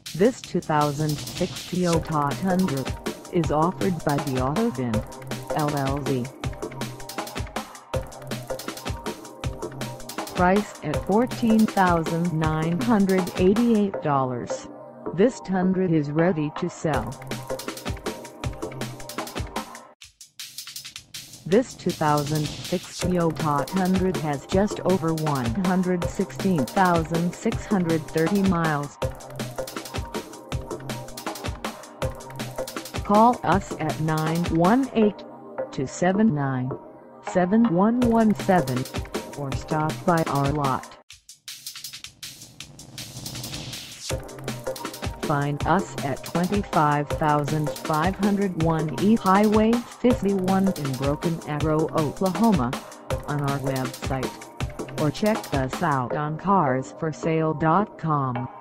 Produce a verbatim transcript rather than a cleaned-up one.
This two thousand six Toyota Tundra is offered by the AutoVin, L L C. Price at fourteen thousand nine hundred eighty-eight dollars. This Tundra is ready to sell. This two thousand six Toyota Tundra has just over one hundred sixteen thousand six hundred thirty miles. Call us at nine one eight, two seven nine, seven one one seven or stop by our lot. Find us at twenty-five thousand five hundred one East Highway fifty-one in Broken Arrow, Oklahoma, on our website, or check us out on cars for sale dot com.